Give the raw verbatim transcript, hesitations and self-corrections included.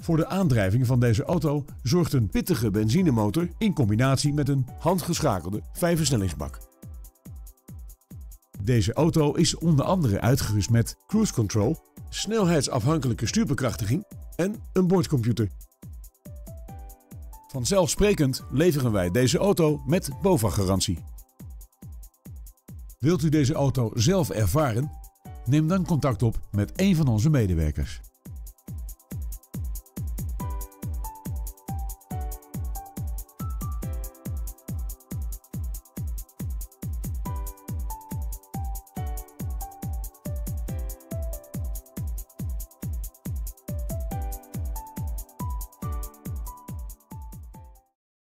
Voor de aandrijving van deze auto zorgt een pittige benzinemotor in combinatie met een handgeschakelde vijfversnellingsbak. Deze auto is onder andere uitgerust met cruise control, snelheidsafhankelijke stuurbekrachtiging en een boordcomputer. Vanzelfsprekend leveren wij deze auto met BOVAG-garantie. Wilt u deze auto zelf ervaren? Neem dan contact op met een van onze medewerkers.